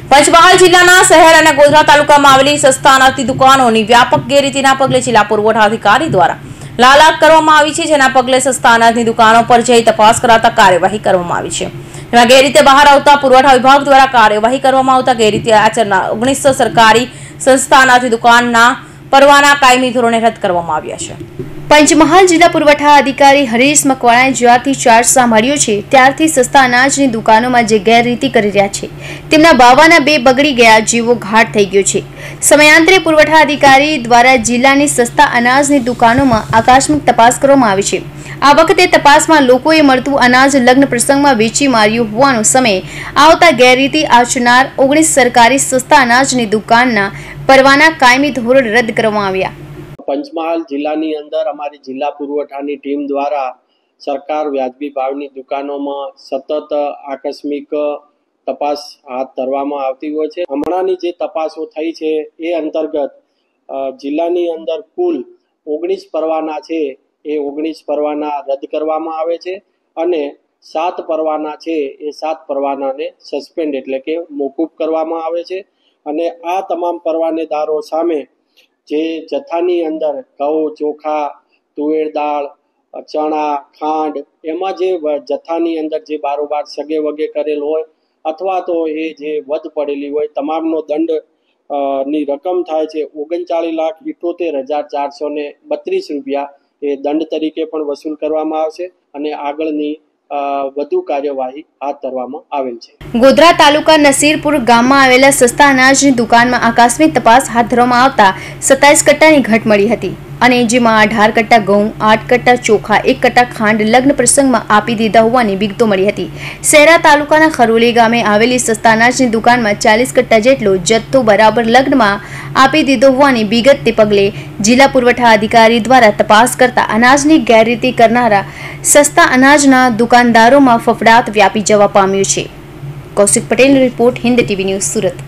પંચમહાલ જિલ્લાના શહેર અને ગોધરા તાલુકામાં આવેલી સસ્તા અનાજની દુકાનોની વ્યાપક ગેરરીતિના પગલે જિલ્લા પુરવઠા અધિકારી દ્વારા લાલાક કરવામાં આવી છે, જેના પગલે સસ્તા અનાજની દુકાનો પર જઈ તપાસ કરાતા કાર્યવાહી કરવામાં આવી છે। જેમાં ગેરરીતે બહાર આવતા પુરવઠા વિભાગ દ્વારા કાર્યવાહી કરવામાં આવતા ગેરરીતે આચરનાર 19 સરકારી સંસ્થા અનાજની દુકાનના પરવાના કાયમી ધોરણે રદ કરવામાં આવ્યા છે। પંચમહાલ જિલ્લા પુરવઠા અધિકારી હરીશ મકવાણાએ જ્યારથી ચાર્જ સાંભળ્યો છે ત્યારથી સસ્તા અનાજની દુકાનોમાં જે ગેરરીતિ કરી રહ્યા છે તેમના બાવાના બે બગડી ગયા જેવો ઘાટ થઈ ગયો છે। સમયાંતરે પુરવઠા અધિકારી દ્વારા જિલ્લાની સસ્તા અનાજની દુકાનોમાં આકસ્મિક તપાસ કરવામાં આવી છે। આ વખતે તપાસમાં લોકોએ મળતું અનાજ લગ્ન પ્રસંગમાં વેચી માર્યું હોવાનો સમય આવતા ગેરરીતિ આચરનાર 19 સરકારી સસ્તા અનાજની દુકાનના પરવાના કાયમી ધોરણે રદ કરવામાં આવ્યા। પંચમહાલ જિલ્લાની અંદર અમારી જિલ્લા પુરવઠાની ટીમ દ્વારા સરકાર વ્યાજબી ભાવની દુકાનોમાં સતત આકસ્મિક તપાસ હાથ ધરવામાં આવતી હોય છે। હમણાંની જે તપાસો થઈ છે એ અંતર્ગત જિલ્લાની અંદર કુલ 19 પરવાના છે એ 19 પરવાના રદ કરવામાં આવે છે અને 7 પરવાના છે એ 7 પરવાનાને સસ્પેન્ડ એટલે કે મોકૂફ કરવામાં આવે છે અને આ તમામ પરવાનેદારો સામે જે જથ્થાની અંદર ઘઉં, ચોખા, તુવેર દાળ, ચણા, ખાંડ એમાં જે જથ્થાની અંદર જે બારોબાર સગે વગે કરેલ હોય અથવા તો એ જે વધ પડેલી હોય તમામનો દંડ ની રકમ થાય છે 39,78,432 રૂપિયા એ દંડ તરીકે પણ વસૂલ કરવામાં આવશે અને આગળની વધુ કાર્યવાહી હાથ ધરવામાં આવેલ છે। ગોધરા તાલુકા નસીરપુર ગામમાં આવેલા સસ્તા અનાજની દુકાનમાં આકસ્મિક તપાસ હાથ ધરવામાં આવતા 27 કટ્ટાની ઘટ મળી હતી અને જેમાં 18 કટ્ટા ઘઉં, 8 કટ્ટા ચોખા, 1 કટ્ટા ખાંડ લગ્ન પ્રસંગમાં આપી દીધા હોવાની વિગતો મળી હતી। શહેરા તાલુકાના ખરોલી ગામે આવેલી સસ્તા અનાજની દુકાનમાં 40 કટ્ટા જેટલો જથ્થો બરાબર લગ્નમાં આપી દીધો હોવાની વિગતને પગલે જિલ્લા પુરવઠા અધિકારી દ્વારા તપાસ કરતા અનાજની ગેરરીતિ કરનારા સસ્તા અનાજના દુકાનદારોમાં ફફડાટ વ્યાપી જવા પામ્યો છે। કૌશિક પટેલનો report, Hind TV news, Surat.